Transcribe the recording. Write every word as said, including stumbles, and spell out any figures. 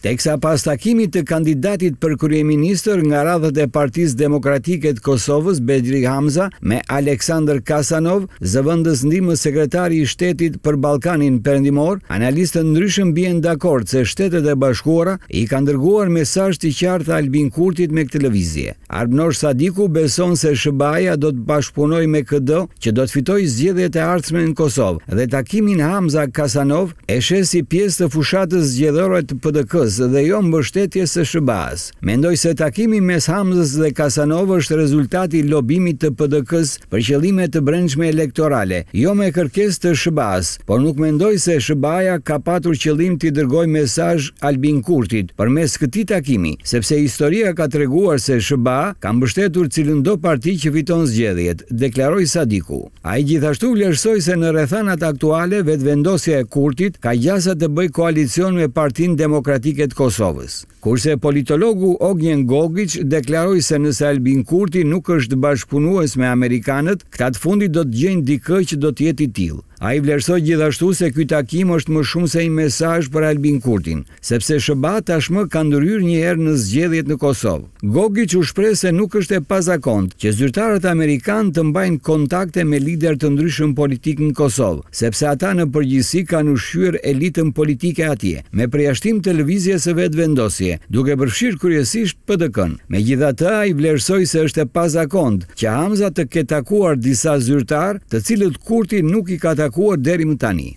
Teksa pas takimit të kandidatit për kryeministër nga radhët e Partisë Demokratike të Kosovës, Bedri Hamza, me Aleksandr Kasanov, zëvendës ndihmës sekretari i shtetit për Ballkanin Perëndimor, analistët ndryshëm bien dakord se Shtetet e Bashkuara i kanë dërguar mesazh të qartë Albin Kurtit me këtë lëvizje. Arnor Sadiku beson se S B A-ja do të bashkëpunojë me K D që do të fitojë zgjedhjet e ardhshme në Kosovë dhe takimin Hamza-Kasanov e sheh si pjesë të fushatës zgjedhore të P D K-s dhe jo mbështetjes së S B A-s. Mendoj se takimi mes Hamzës dhe Kasanov është rezultati i lobimit të P D K-s për qëllime të brendshme elektorale, jo me kërkesë të S B A-s, por nuk mendoj se S B A-ja ka patur qëllim të dërgojë mesazh Albin Kurtit përmes këtij takimi, sepse historia ka treguar se S B A ka mbështetur cilëndo parti që fiton zgjedhjet, deklaroi Sadiku. Ai gjithashtu vlerësoi se në rrethanat aktuale vetvendosja e Kurtit ka gjasa të bëjë koalicion me Partinë Demokratike të Kosovës. Kurse politologu Ognjen Gogić deklaroi se nëse Albin Kurti nuk është bashkëpunues me amerikanët, këta të fundit do të gjejnë dikë që do të jetë i tillë. Ai vlerësoi gjithashtu se ky takim është më shumë se një mesazh për Albin Kurtin, sepse S B A tashmë ka ndryrë një herë në zgjedhjet në Kosovë. Gogić u shpreh se nuk është e pazakontë që zyrtarët amerikanë të mbajnë kontakte me lider të ndryshëm politik në Kosovë, sepse ata në përgjithësi kanë ushqyer elitën politike atje, me përjashtim të lëvizjes së vetvendosje, duke përfshirë kryesisht P D K-n. Megjithatë, ai vlerësoi se është e pazakontë që Hamza të ketë takuar disa zyrtar, të cilët Kurti nuk i ka takuar deri më tani.